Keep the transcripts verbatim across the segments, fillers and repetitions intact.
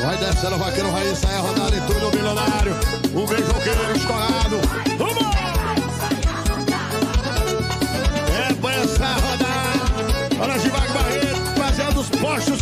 Vai descendo, vaqueiro, vai sair a rodada em tudo, o milionário. Um beijo ao querido estourado. Vamos! É pra essa rodada. Olha Givago Barreto, trazendo os postos.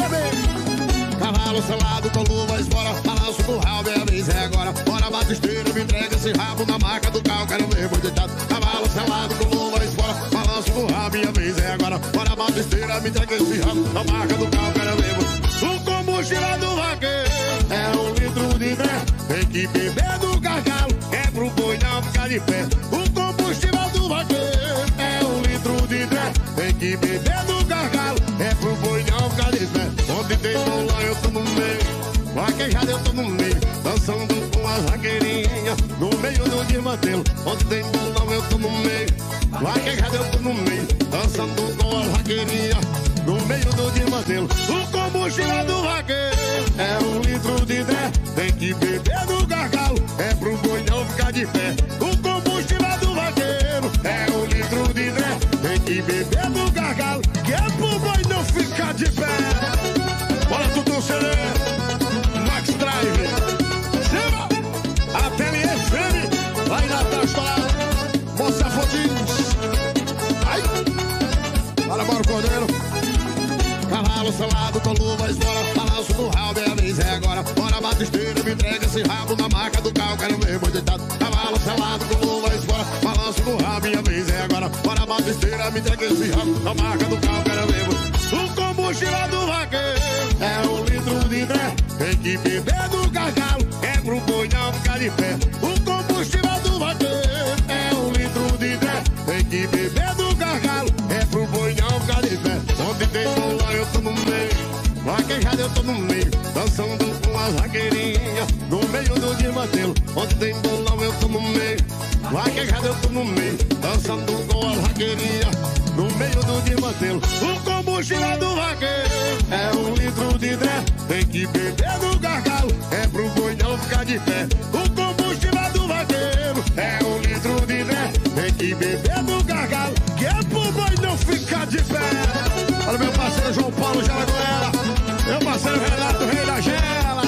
Chame! Cavalo selado com luvas, bora, balanço do rabo, é a vez, é agora. Bora, batisteira, me entrega esse rabo na marca do carro, quero ver muito ditado. Cavalo selado com luvas, bora, balanço do rabo, minha vez, é agora. Bora, batisteira, me entrega esse rabo na marca do carro, quero ver muito. O combustível do vaqueiro é um litro de dez. Tem que beber do gargalo, é pro boi não ficar de pé. O combustível do vaqueiro é um litro de dez. Tem que beber do gargalo, é pro boi não ficar de pé. Onde tem bolão eu tô no meio, vaquejada eu tô no meio, dançando com as vaqueirinhas no meio do desmantelo. Onde tem bolão eu tô no meio, vaquejada eu tô no meio, dançando com as vaqueirinhas no meio do desmantelo. O combustível do vaqueiro é um litro de dez. Tem que beber do gargalo, é pro boi não ficar de pé. O combustível do vaqueiro é um litro de dez. Tem que beber do gargalo, que é pro boi não ficar de pé. Bora tudo C D, Max Drive, Cima, Ateliê F M, vai na Tastorada, Moça Fodins. Ai, bora, bora, Cordeiro. Cavalo selado com luvas, bora, balanço do rabo, é a vez, é agora. Bora, batisteira, me entrega esse rabo na marca do carro, quero ver muito ditado. Cavalo selado com luvas, bora, balanço do rabo, minha vez, é agora. Bora, batisteira, me entrega esse rabo na marca do carro, quero ver muito. O combustível do vaqueiro é um litro de dez. Tem que beber do gargalo, é pro boi não ficar de pé. O combustível do vaqueiro é um litro de dez. Tem que beber do gargalo, é pro boi não ficar de pé. Onde tem bolão eu tô no meio, vaquejada eu tô no meio, dançando com as vaqueirinhas no meio do desmantelo. Onde tem bolão eu tô no meio, vaquejada eu tô no meio, dançando com as vaqueirinhas no meio do desmantelo. O combustível do vaqueiro é um litro de dez. Tem que beber do gargalo, é pro boi não ficar de pé. O combustível do vaqueiro é um litro de dez. Tem que beber do gargalo, que é pro boi não ficar de pé. Olha meu parceiro João Paulo Jalagoela, meu parceiro Renato Rei da Gela.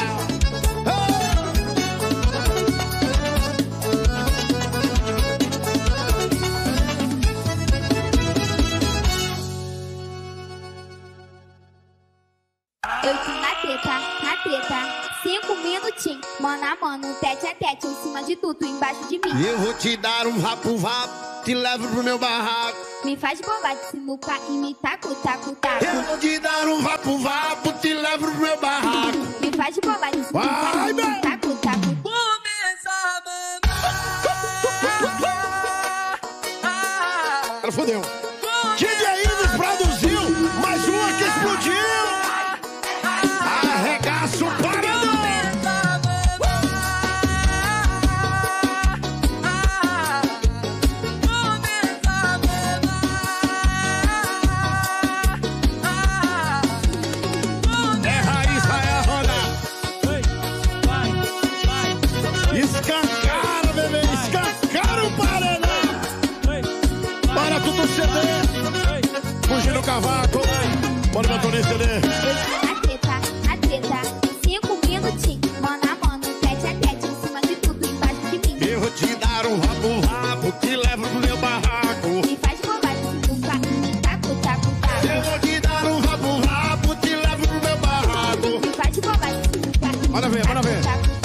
Eu tô na treta, na treta, cinco minutinhos, mano a mano, tete a tete, em cima de tudo, embaixo de mim. Eu vou te dar um vapo-vapo, te levo pro meu barraco. Me faz bombar de sinuca e me taco, taco, taco. Eu vou te dar um vapo-vapo, te levo pro meu barraco. Me faz bombar de sinuca e me taco, taco. Começa a mamar. Ela fodeu. D J Ives produziu, mais uma que explodiu. Arregaça o paredão. É raiz, vai a roda. Escancara, bebê, escancara o paredão. Bora tudo C D. Fugir no cavaco. Bora meu Toninho C D. Na treta, na treta, cinco minutinhos, mano a mano, tete a tete, em cima de tudo, embaixo de mim. Eu vou te dar um rabo-rabo, te levo pro meu barraco. Me faz bombar de sinuca e me taco, taco, taco. Eu vou te dar um rabo-rabo, te levo pro meu barraco. Me faz bombar de sinuca e me Bora ver, bora ver. taco, taco.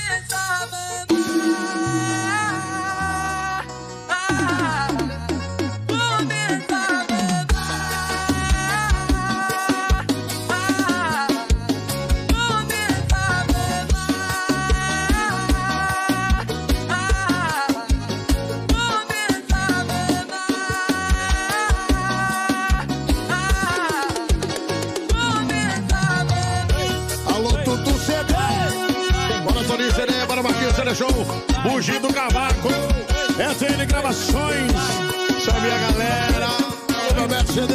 C D Show, Bugir do Cavaco, S N Gravações, salve a galera, o Roberto C D,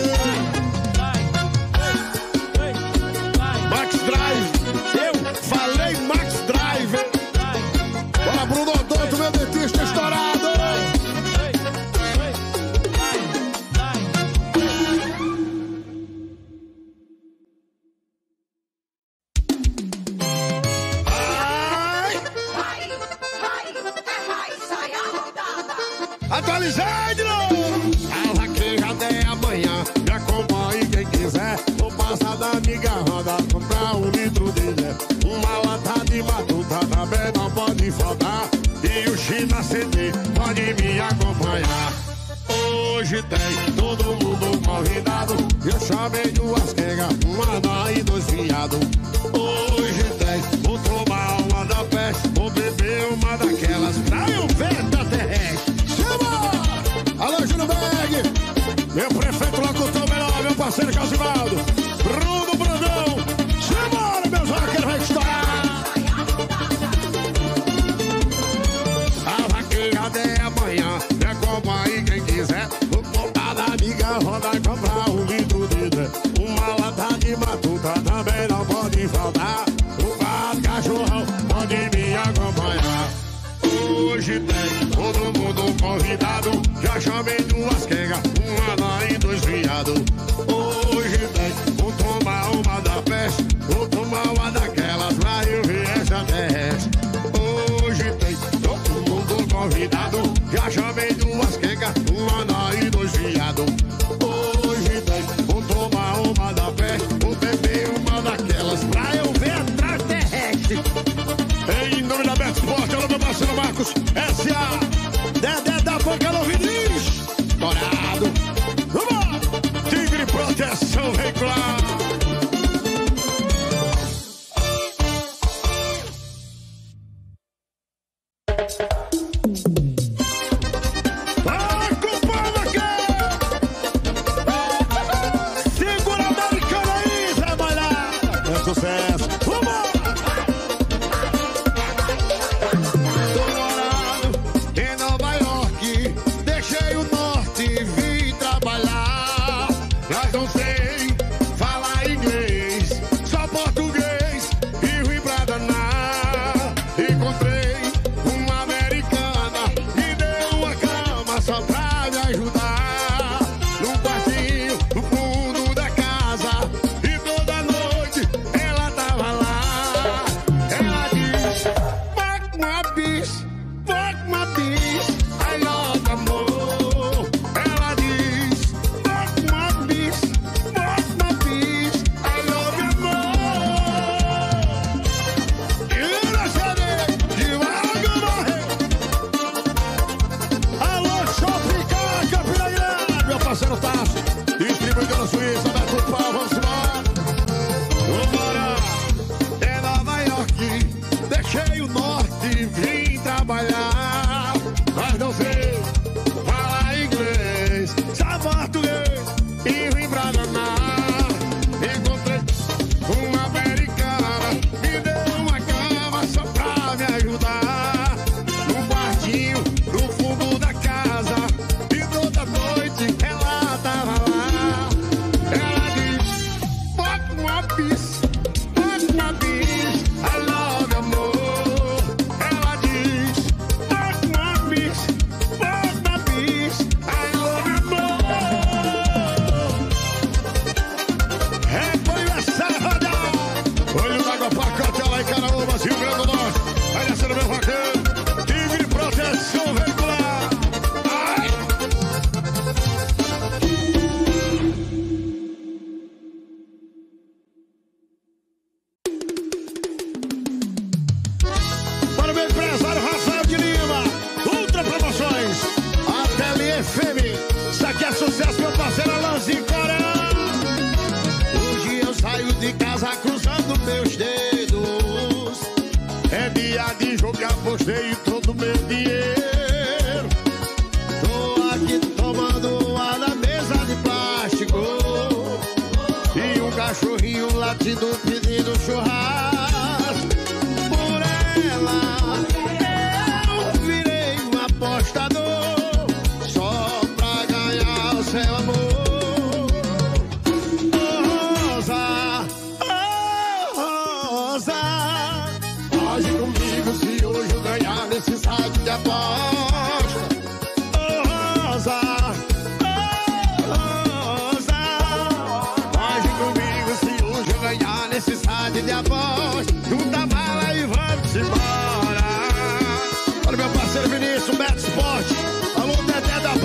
Max Drive, eu falei Max Drive, bora Bruno Odonto, meu dentista estourado. Elisandro! A vaqueira de amanhã, me acompanhe quem quiser. Vou passar da amiga roda, comprar um litro de gel. Uma lata de matuta também não pode faltar. E o China C D pode me acompanhar. Hoje tem todo mundo convidado. Eu chamei duas quengas, uma anã e dois viados. Hoje tem, vou tomar uma da peste, vou beber uma daquelas pra eu ver da terrestre. Chama! Alô, Júnior Berg, meu prefeito locutor melhor, meu parceiro Casivaldo, Bruno Brandão. Chama, meus vaqueiros, vai estourar. A vaqueira de amanhã, é como aí quem quiser. Vou comprar da amiga roda e comprar um litro de gel. Uma lata de matuta também não pode faltar. Um bar de cachorrão pode me acompanhar. Hoje tem todo mundo convidado. Já chamei duas quengas, uma anã e dois viados. Hoje tem, vou tomar uma da peste, vou tomar uma daquelas pra eu ver essa terrestre. Hoje tem todo mundo convidado. Já chamei duas quengas, uma anã e dois viados. Hoje tem, vou tomar uma da peste, vou beber uma daquelas pra eu ver a terrestre. Em nome da Beto Esporte, alô meu parceiro Marcos, S A Dedé da Boca, alô Vinícius Dourado. Vamos! Tigre Proteção Veicular. Vai com o povo aqui! Segura a americana aí, Zé Malhada! É sucesso! Vamos! Apostei todo meu dinheiro. Tô aqui tomando uma na mesa de plástico e um cachorrinho latindo pedindo churrasco. Por ela eu virei um apostador só pra ganhar o seu amor. Oh, Rosa, oh, Rosa, foge comigo se hoje eu ganhar nesse site de aposta. Oh, Rosa, oh, Rosa, foge comigo se hoje eu ganhar nesse site de aposta. Junta a bala e vamos embora. Olha meu parceiro Vinícius, Beto Esporte. Alô, Dedé da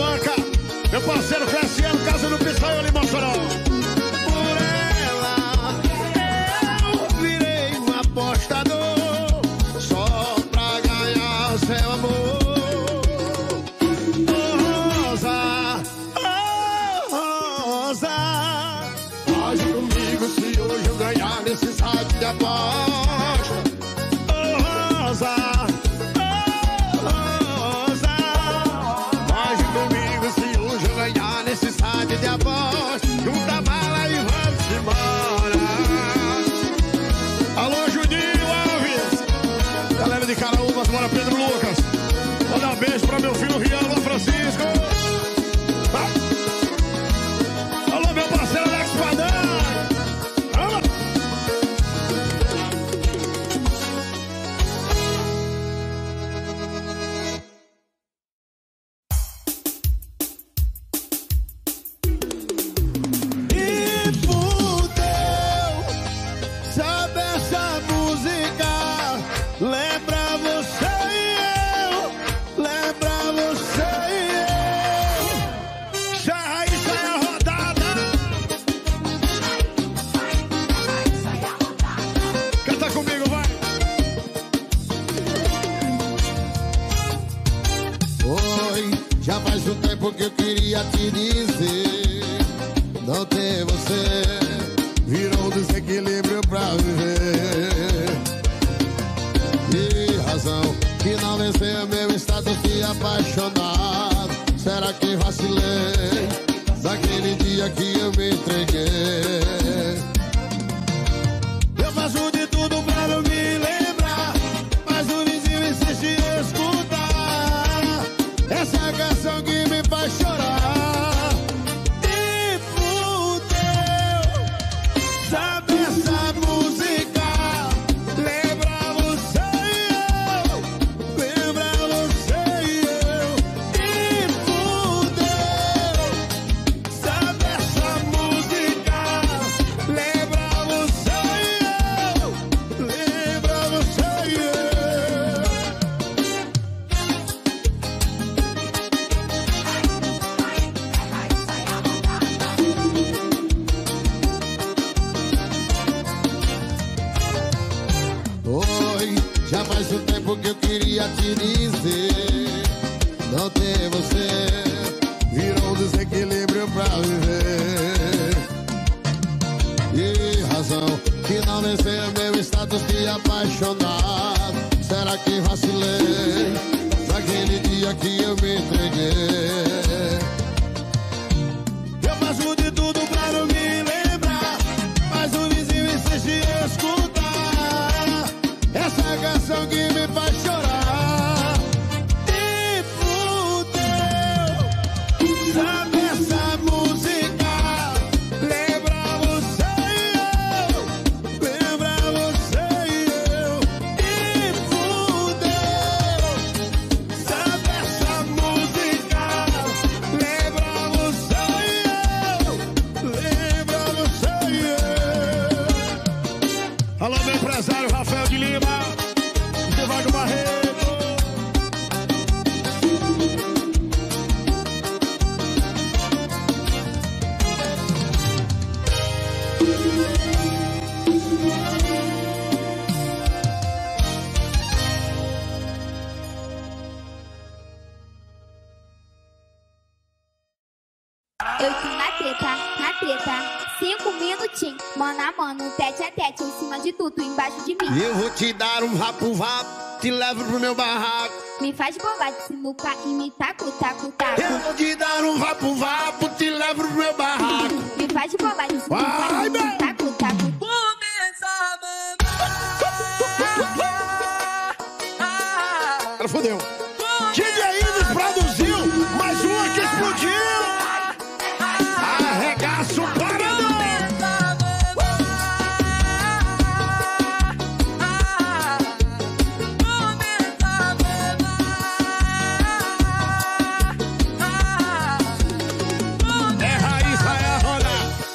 aposta. Oh, Rosa, oh, Rosa, pode comigo se hoje eu ganhar nesse site de aposta. Junta a bala e vamos embora. Alô, Juninho Alves, galera de Caraúbas, bora Pedro Lucas. Manda um beijo pra meu filho Rian, alô Francisco. Vai. Alô, meu parceiro Alex Padão. Vamos. E fudeu, sabe essa música? Lembra você e eu, lembra você e eu. Já aí sai a rodada. Canta comigo, vai. Oi, já faz um tempo que eu queria te dizer. Não ter você virou um desequilíbrio pra viver. E razão que não venceu meu status de apaixonado. Será que vacilei naquele dia que eu me entreguei? Eu faço de tudo pra não me lembrar, mas o vizinho insiste em escutar essa canção que me faz chorar. E fudeu, sabe essa música? Lembra você e eu, lembra você e eu. E fudeu, sabe essa música? Lembra você e eu, lembra você e eu. Oi, já faz um tempo que eu queria te dizer. Não ter você virou um desequilíbrio pra viver. E razão que não venceu meu status de apaixonado. Será que vacilei naquele dia que eu me entreguei? Eu faço de tudo pra não me lembrar, mas o vizinho insiste em escutar essa canção que me faz chorar. E fudeu, sabe essa música? Lembra você e eu, lembra você e eu. E fudeu, sabe essa música? Lembra você e eu, lembra você e eu. Alô, meu empresário Rafael de Lima, Devago Barreto. Eu tô na treta, na treta. Cinco minutinhos, mano a mano, tete a tete, em cima de tudo, embaixo de mim. Eu vou te dar um vapo-vapo, te levo pro meu barraco. Me faz bobar de sinuca e me taco, taco, taco. Eu vou te dar um vapo-vapo, te levo pro meu barraco. Me faz bobar de sinuca Vai, e me bem. taco, taco. Ela fodeu. D J Ives produziu mais uma que explodiu. Arregaça o paradão. É Raíssa, é a roda.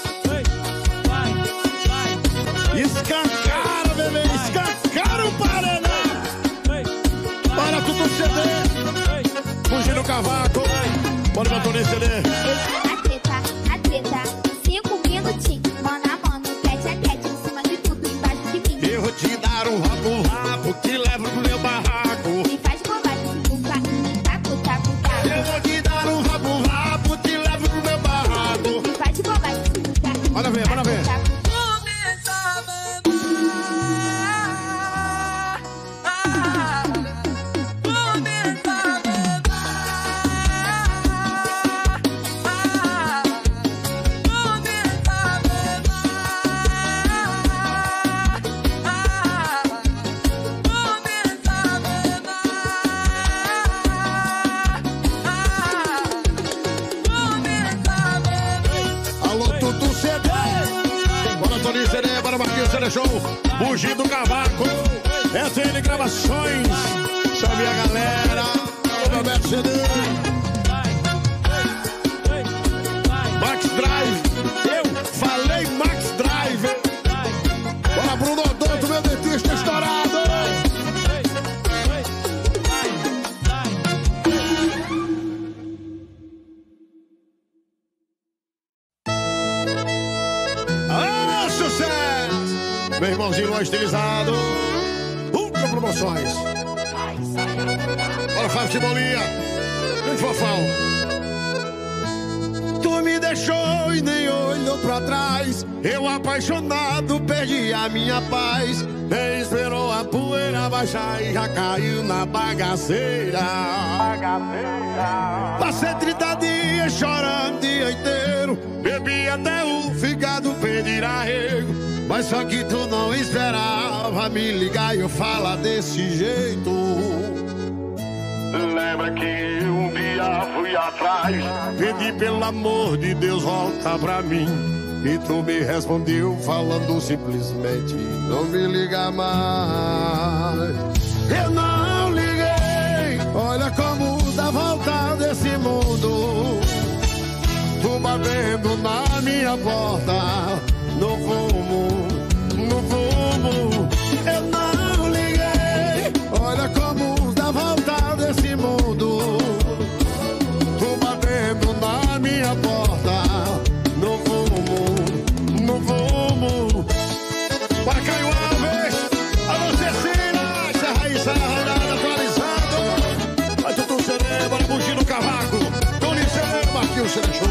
Escancara, bebê, escancara o paredão. Para tudo C D. Fugir no cavaco. Bora botar nesse C D. Na treta, na treta. Cinco minutinhos, mano a mano, tete a tete, em cima de tudo, embaixo de mim. Eu vou te dar um rabo-rabo, te levo pro meu barraco. Me faz bobar de sinuca e me taco, taco, taco. Eu vou te dar um rabo-rabo, te levo pro meu barraco. Me faz bobar de sinuca e me Bora ver, bora ver. taco, taco. Marquinhos Celechou, Bugi do Cavaco, S N Gravações, chame a galera, o Roberto C D, Max Drive, eu falei Max Drive, bora Bruno Odonto, meu dentista estourado. Meu irmãozinho Luan Estilizado, Ultra Promoções. Bora, Fábio Cebolinha, gente fofão. Tu me deixou e nem olhou pra trás. Eu apaixonado perdi a minha paz. Nem esperou a poeira baixar e já caiu na bagaceira. Bagaceira. Passei trinta dias chorando o dia inteiro. Bebi até o fígado pedir arrego. Mas só que tu não esperava me ligar e eu falar desse jeito. Lembra que um dia fui atrás, pedi pelo amor de Deus volta pra mim. E tu me respondeu falando simplesmente não me liga mais. Eu não liguei, olha como dá volta desse mundo. Tu batendo na minha porta, no fumo, no fumo. Eu não liguei, olha como dá volta desse mundo. Tu batendo na minha porta, no fumo, no fumo. Para Caio Alves, alô Cecília, Serra e Serra, atualizado. Vai tudo sereno, bora Bugi no Cavaco. Tony Sereno, Marquinhos Celechou.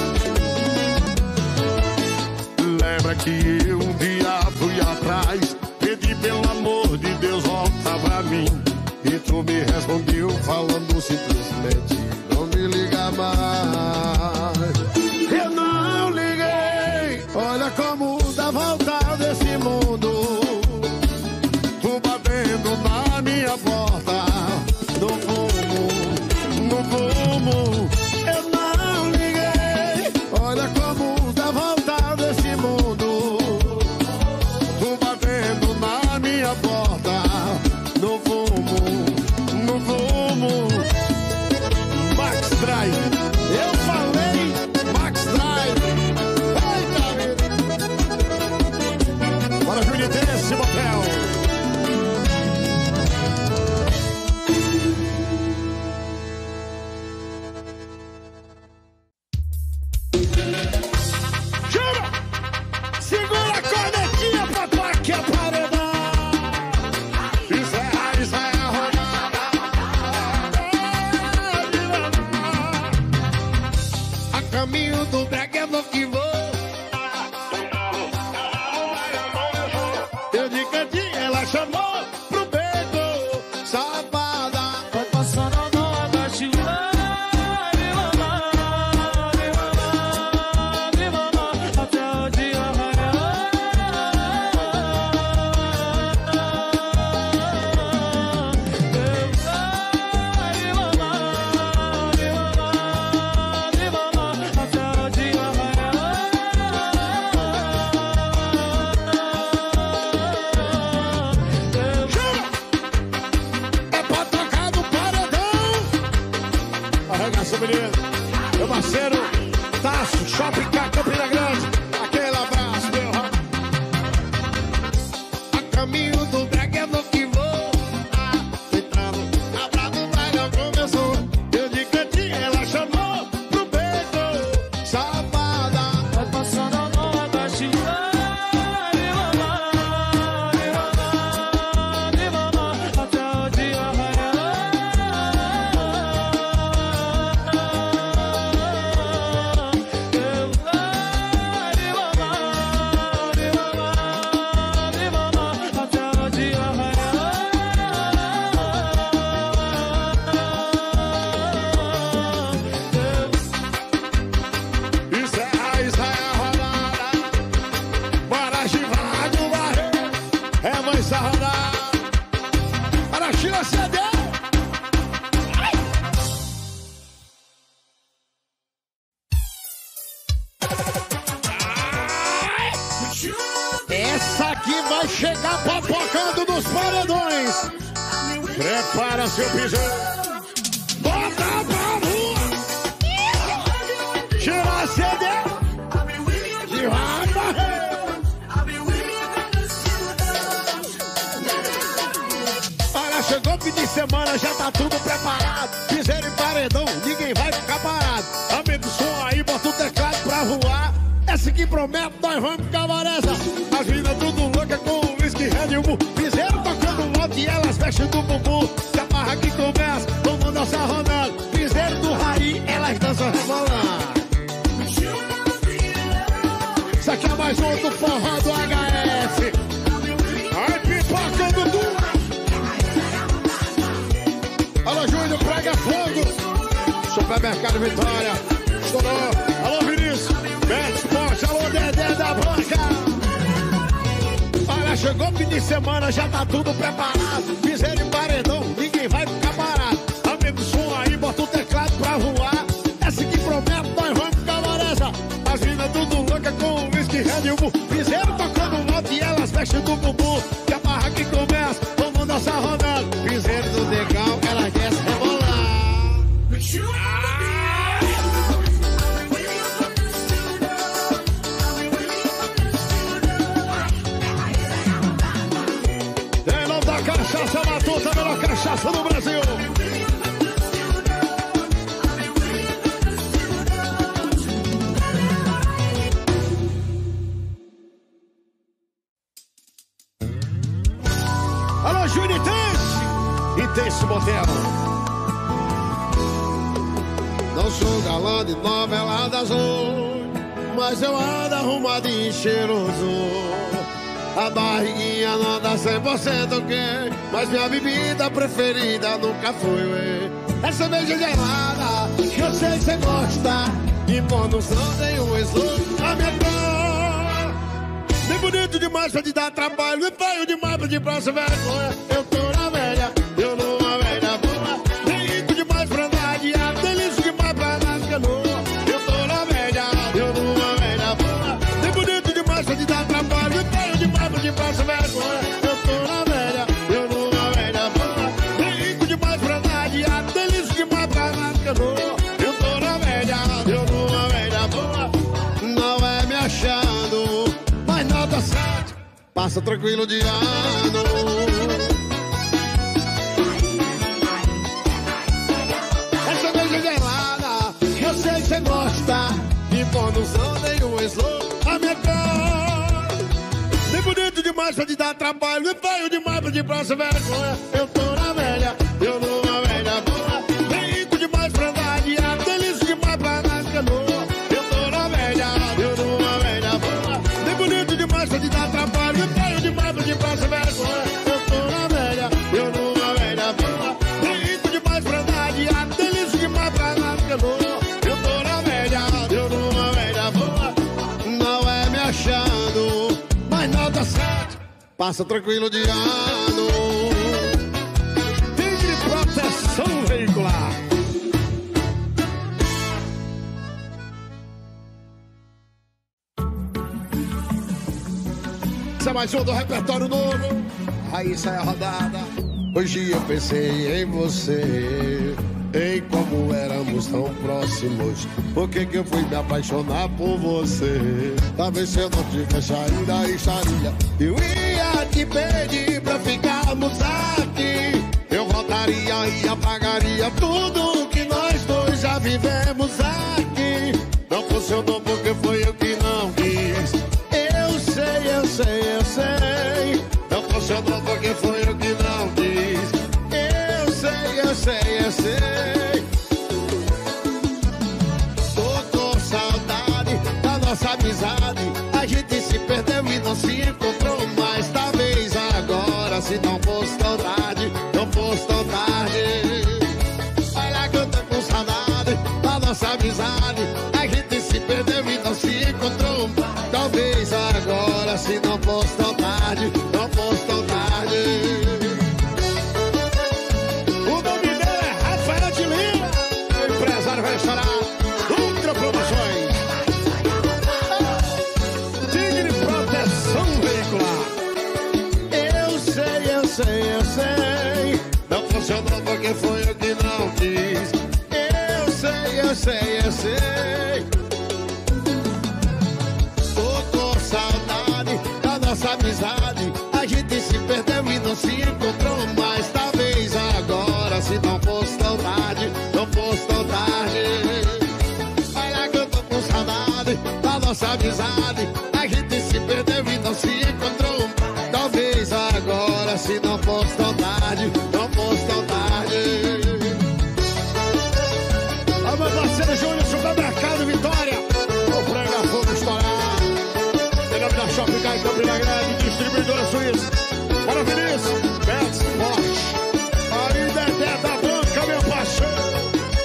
Lembra que eu um dia fui atrás, pedi pelo amor de Deus volta pra mim. E tu me respondeu falando simplesmente não me liga mais. Eu não liguei, olha como dá volta desse mundo. Tu batendo na minha porta, no fumo, no fumo. Eu não liguei, olha como dá volta desse mundo. Tu batendo na minha porta, no fumo, no fumo. Max Drive, eu falei Max Drive. Eita, bora Juninense Motel. Caminho do brega é vou que vou. Eu de cantinho, ela chamou pro beco. Safada, vai passando a mão, abaixa o ar. Me mamar, me mamar, me mamar, até o dia raiar. Eu vai me mamar, me mamar, me mamar. Até o dia raiar. É pra tocar no paredão. Arregaça, menino. Meu parceiro Tasso, Shopping K, Campina Grande. Aquele abraço, meu ramo. A caminho do brega é vou que vou. Entrando, a brava do brega começou. Eu de cantinho, ela chamou pro beco. Safada, vai passando a mão, abaixa o ar. Me mamar, me mamar, me mamar, até o dia raiar. Eu vai me mamar, me mamar, me mamar, até vai chegar popocando nos paredões. Prepara seu piseiro. Bota pra rua. Tira a C D. E vai morrer. Olha, chegou o fim de semana, já tá tudo preparado. Piseiro e paredão, ninguém vai ficar parado. Aumenta o som aí, bota o teclado pra voar. Essa que promete, nós vamos ficar vareza. As minas tudo louca com o whisky, Red Bull. Piseiro tocando moto e elas vestem do bumbum. Se a barra que começa, vamos dançar rodando. Piseiro do Raí, elas dançam rebolando. Isso aqui é mais um do forró do H S. Ai, pipoca do Du. Alô, Júnior, prega fogo. Supermercado Vitória. Estourou. Alô, Vinícius. Beto Esporte. Alô, Dedé da Banca. Olha, chegou o fim de semana, já tá tudo preparado. Piseiro e paredão, ninguém vai ficar parado. Aumenta o som aí, bota o teclado pra voar. Essa que promete, nós vamos ficar vareza. As minas tudo louca com o whisky, Red Bull. Piseiro tocando moto e elas vestem do bumbum. Que a barra que começa, vamos dançar rodando. Piseiro do Negão, elas descem rebolando. Em nome da Cachaça Matuta, a melhor cachaça do Brasil. Alô, Júnior Intense, Intense Motel. Não sou galã de novela das oito, mas eu ando arrumado e cheiroso. A barriguinha não dá cem por cento ok, mas minha bebida preferida nunca foi, ué. É cerveja gelada, que eu sei que você gosta. E por não sou nenhum slow, a minha cor. Nem bonito demais pra te dar trabalho, nem feio demais pra te passar vergonha. Eu tô na velha, eu numa velha boa. Nem rico demais pra andar de ar, delícia demais pra andar de canoa. Eu tô na velha, eu numa velha boa. Nem bonito demais pra te dar trabalho, nem feio demais pra te passar vergonha. Eu tô na velha, eu numa velha boa. Nem rico demais pra andar de ar, delícia demais pra andar de canoa. Eu tô na velha, eu numa velha boa. Não é me achando, mas nada certo, passa tranquilo de ano. Essa cerveja gelada, eu sei que você gosta. E por não sou nenhum slow, a minha cor. Nem bonito demais pra te dar trabalho, nem feio demais pra te passar vergonha. Eu tô na velha, eu numa velha boa. Nem rico demais pra andar de ar, delícia demais pra andar de canoa. Eu tô na velha, eu numa velha boa. Nem bonito demais pra te dar trabalho, nem feio demais pra te passar vergonha. Eu tô na velha, eu numa velha boa. Nem rico demais pra andar de ar, delícia demais pra andar de canoa. Eu tô na velha, eu numa velha boa. Não é me achando, mas nada certo, passa tranquilo de ano. Tigre Proteção Veicular. Essa é mais um do repertório novo. Raíssa é a rodada. Hoje eu pensei em você, em como éramos tão próximos. Por que que eu fui me apaixonar por você? Talvez se eu não tivesse ainda estaria. Eu ia te pedir pra ficarmos aqui. Eu voltaria e apagaria tudo que nós dois já vivemos aqui. Não funcionou porque foi eu que não quis. Eu sei, eu sei, eu sei. Não funcionou porque foi eu que não quis. Eu sei, eu sei, eu sei. Tô com saudade da nossa amizade. A gente se perdeu e não se encontrou mais. Talvez agora, se não fosse tão tarde, não fosse tão tarde. Olha que eu tô com saudade da nossa amizade. A gente se perdeu e não se encontrou mais. Talvez agora, se não fosse tão tarde, não fosse tão tarde. O nome dele é Rafael de Lima, o empresário vai chorar. Ultra Promoções. Tigre Proteção Veicular. sei, eu sei. Não funcionou porque foi eu que não quis. Eu sei, eu sei, eu sei. Tô com saudade da nossa amizade. A gente se perdeu e não se encontrou mais. Talvez agora, se não fosse tão tarde, não fosse tão tarde. Olha que eu tô com saudade da nossa amizade. A gente se perdeu e não se encontrou. Talvez agora, se não fosse tão tarde, não fosse tão tarde. Ó, meu parceiro Júnior, supermercado Vitória. O prega fogo estourar. Pegamos da Shopping Car em Campina Grande, distribuidora Suíça. Bora, Vinícius. Beto Forte. Aí, Dedé da banca, meu parceiro.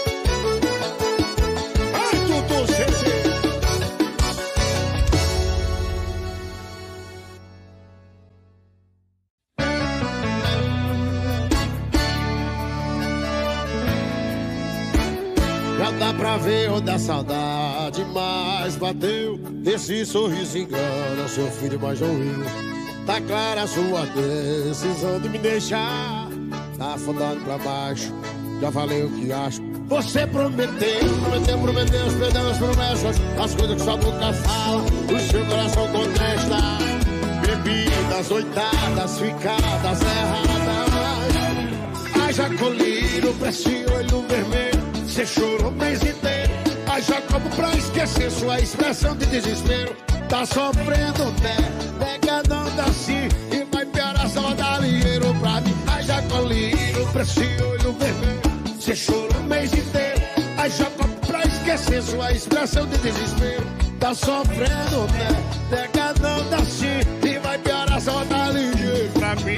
Ai, Tutu, Ceci. Já dá pra ver onde a saudade mais bateu. Esse sorriso engana seu filho, mas não eu. Tá clara a sua decisão de me deixar. Tá afundando pra baixo, já falei o que acho. Você prometeu, prometeu, prometeu, perdeu as promessas. As coisas que sua boca fala, o seu coração contesta. Bebidas, oitadas, ficadas erradas. Haja colírio pra esse olho vermelho. Você chorou o mês inteiro. Haja como pra esquecer sua expressão de desespero. Tá sofrendo, né? Nega não dá sim. E vai piorar só dar dinheiro pra mim. Haja colírio pra esse olho vermelho. Você chorou o mês inteiro. Haja como pra esquecer sua expressão de desespero. Tá sofrendo, né? Nega não dá sim. E vai piorar só dar dinheiro pra mim.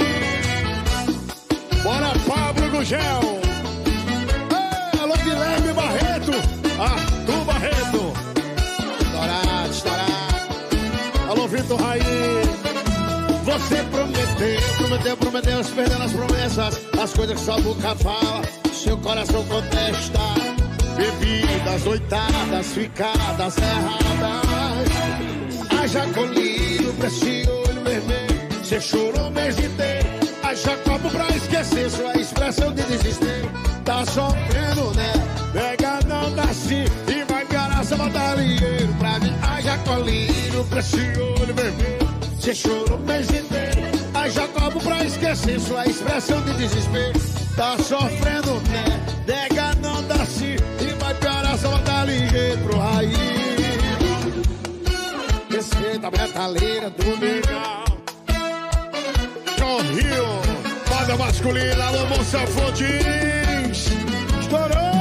Bora, Pablo Gugel. Alô, Guilherme Barreto, Arthur Barreto. Estourado, estourado. Alô, Vitor Raí. Você prometeu, prometeu, prometeu, se perdendo as promessas. As coisas que sua boca fala, seu coração contesta. Bebidas, oitadas, ficadas erradas. Haja colírio pra esse olho vermelho. Você chorou o mês inteiro. Haja como pra esquecer sua expressão de desespero. Tá sofrendo, né? Pega não dá sim. E vai piorar só botar dinheiro pra mim. Haja colírio pra esse olho vermelho. Você chorou o mês inteiro. Haja como pra esquecer sua expressão de desespero. Tá sofrendo, né? Nega não dá sim. E vai piorar só botar dinheiro pro raiz. Respeita a metaleira do legal. Rio, moda masculina, alô, moça Fodins. Estourou.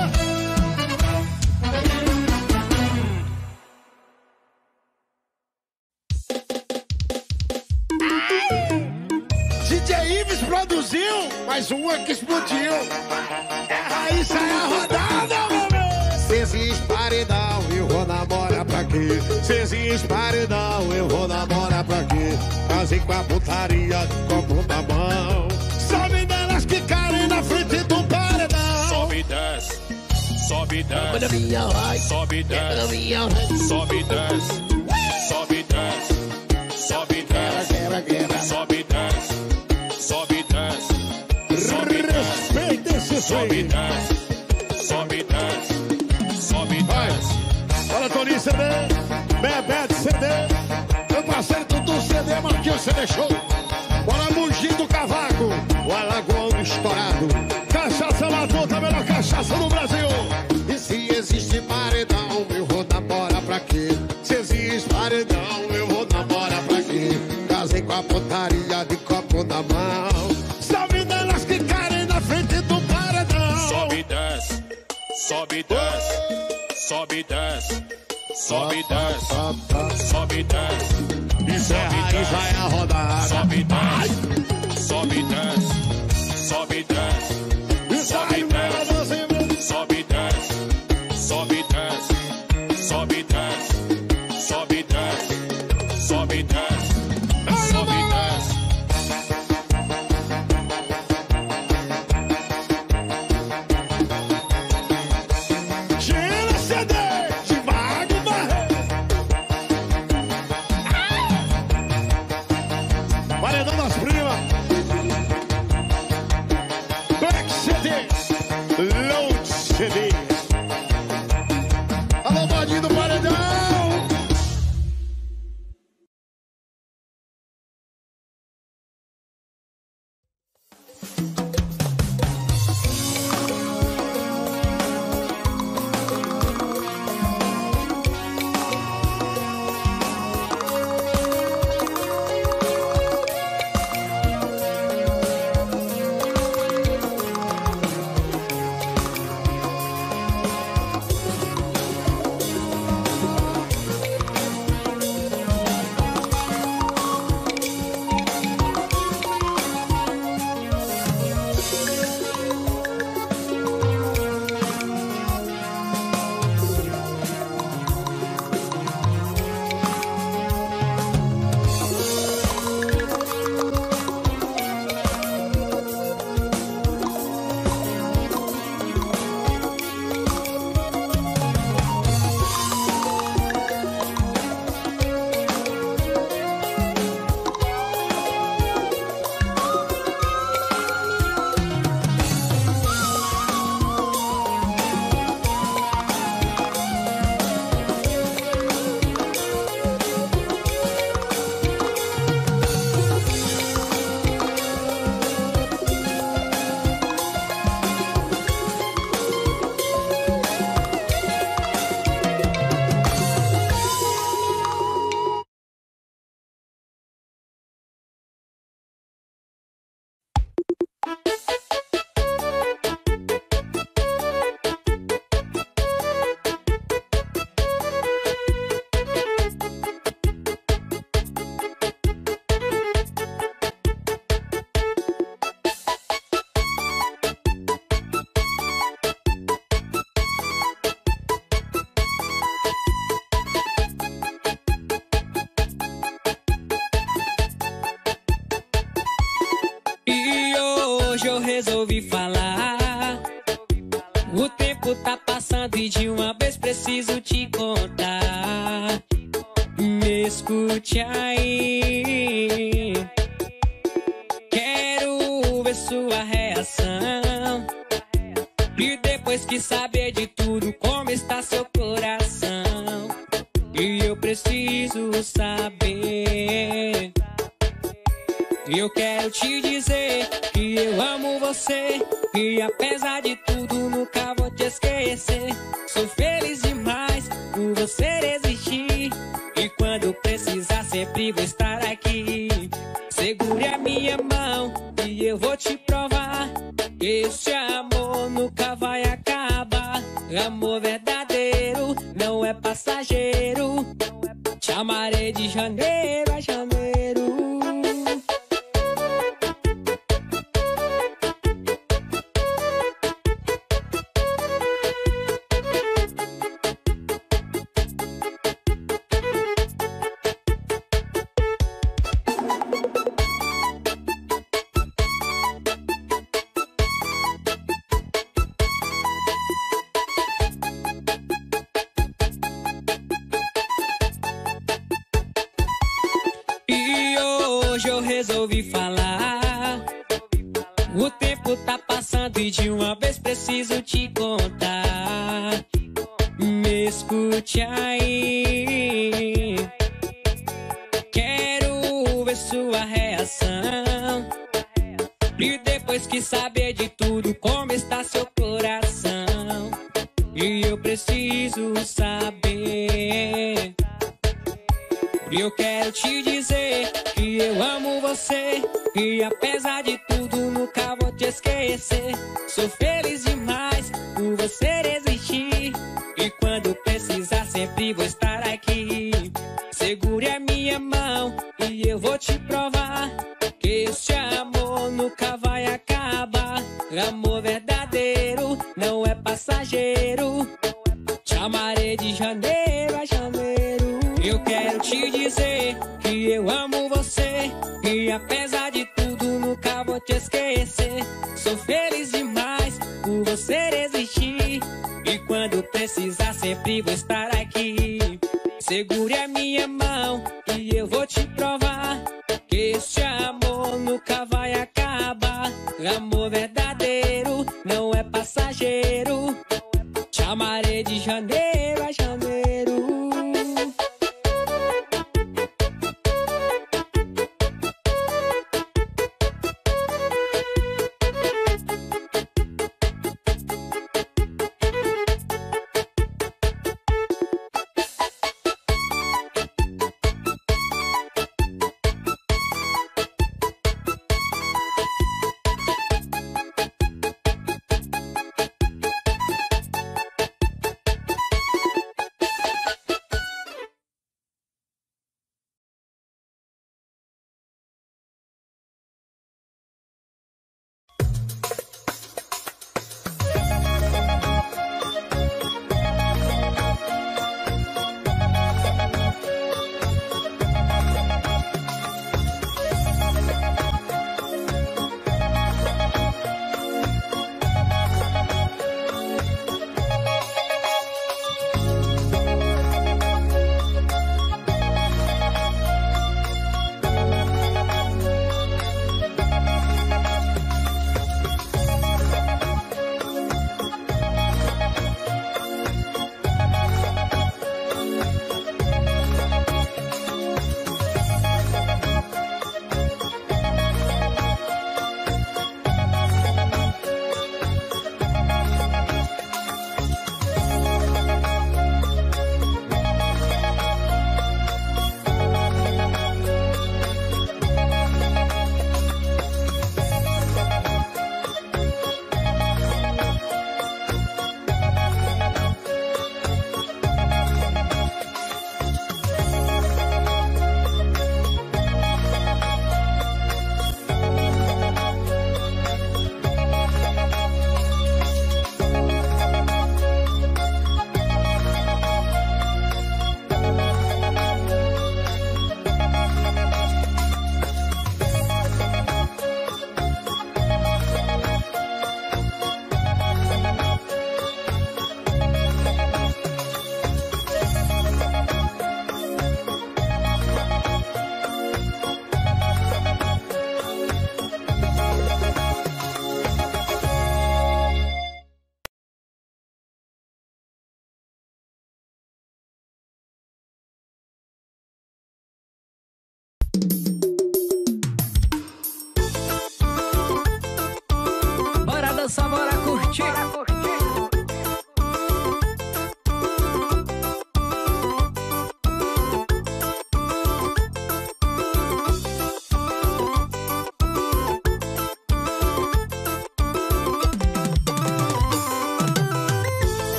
D J Ives produziu, mais uma que explodiu. É Raíssa, é a rodada, meu bebê. Se existe paredão, eu vou namorar pra quê? Se existe paredão, eu vou namorar pra quê? Casei com a putaria de copo na mão. Sobe delas que caem na frente do paredão. Sobe e desce, sobe e desce, sobe e desce, sobe e desce, sobe e desce, sobe e desce, sobe e desce, sobe e desce, sobe e desce, respeita esse sobe e desce, sobe e desce, sobe e desce. Olha, Toninho C D, Bebeto C D, meu parceiro Tutu C D, Marquinhos C D Show. Bora, Mugir do Cavaco, o Alagoano estourado. Cachaça Ladota, a melhor cachaça do Brasil. E se existe paredão, eu vou namorar pra quê? Se existe paredão, eu vou namorar pra quê? Casei com a putaria de copo na mão. Salve delas que caem na frente do paredão. Sobe e desce, sobe e desce, sobe e desce, sobe e desce, sobe e desce. Isso é Raíssa, é a rodada. Sobe e desce, sobe e desce, sobe e desce, sobe e desce, sobe e desce, sobe e desce, sobe e desce, sobe e desce, sobe e desce, sobe e desce. Tira C D de Vago Barreto. Paredão das primas. Hoje eu resolvi falar. O tempo tá passando e de uma vez preciso te contar. Me escute aí. Quero ver sua reação. E depois que saber de tudo, como está seu coração. E eu preciso saber. Eu quero te dizer que eu amo você. E apesar de tudo nunca vou te esquecer. Sou feliz demais por você existir. E quando precisar sempre vou estar aqui. Segure a minha mão e eu vou te provar. Esse amor nunca vai acabar. Amor verdadeiro, não é passageiro. Te amarei de janeiro a janeiro. Hoje eu resolvi falar. O tempo tá passando e de uma vez preciso te contar. Me escute aí. Quero ver sua reação. E depois que saber de tudo, como está seu coração. E eu preciso saber. Eu quero te dizer que eu amo você. E apesar de tudo nunca vou te esquecer. Sou feliz demais por você existir. E quando precisar sempre vou estar aqui. Segure a minha mão e eu vou te provar. Que esse amor nunca vai acabar. Amor verdadeiro, não é passageiro. Te amarei de janeiro a janeiro. Eu quero te dizer que eu amo você. E apesar de tudo nunca vou te esquecer. Sou feliz demais por você existir. E quando precisar sempre vou estar aqui. Segure a minha mão e eu vou te provar. Que esse amor nunca vai acabar. Amor verdadeiro, não é passageiro. Te amarei de janeiro a janeiro.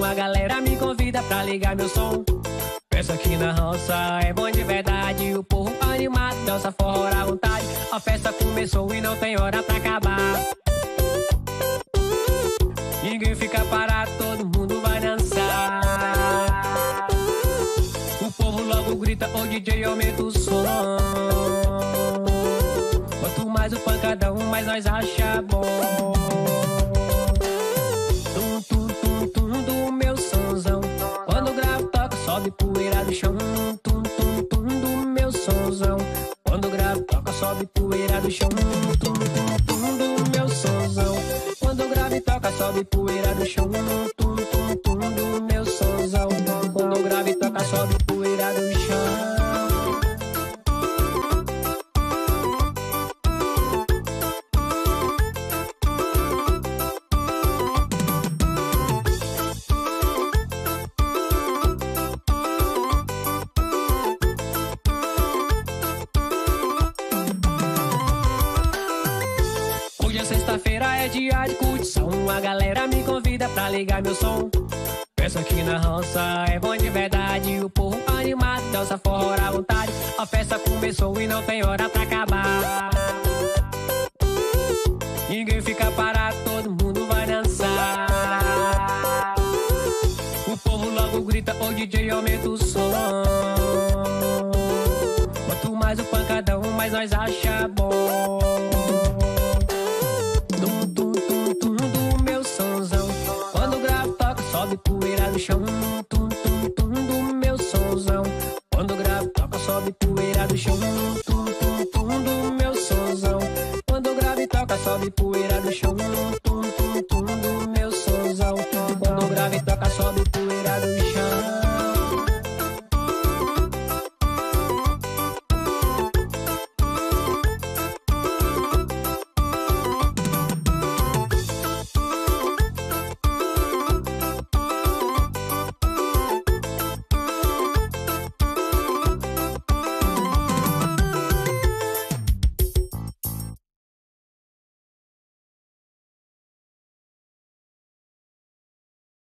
a galera me convida pra ligar meu som. Pensa que na roça é bom de verdade. O povo animado dança fora à vontade. A festa começou e não tem hora pra acabar. Ninguém fica parado, todo mundo vai dançar. O povo logo grita, ô D J, aumenta o som. Quanto mais o pancadão, mais nós acha bom. Tum, tum, tum, tum do meu sonzão. Quando o grave toca, sobe poeira do chão. Tum, tum, tum do meu sonzão. Quando o grave toca, sobe poeira do chão. Tum, tum, tum do meu sonzão. Quando o grave toca, sobe poeira do chão. Tum, tum, tum do meu sonzão. Quando o grave toca, sobe poeira do chão. Sexta-feira é dia de curtição. A galera me convida pra ligar meu som. Pensa que na roça é bom de verdade. O povo animado dança fora à vontade. A festa começou e não tem hora pra acabar. Ninguém fica parado, todo mundo vai dançar. O povo logo grita, ô D J, aumenta o som. Quanto mais o pancadão, mais nós acha bom. Sobe poeira do chão, tum, tum, tum do meu sonzão. Quando o grave toca, sobe poeira do chão, tum, tum, tum do meu sonzão. Quando o grave toca, sobe poeira do chão, tum, tum, tum do meu sonzão. Quando o grave toca, sobe poeira do chão.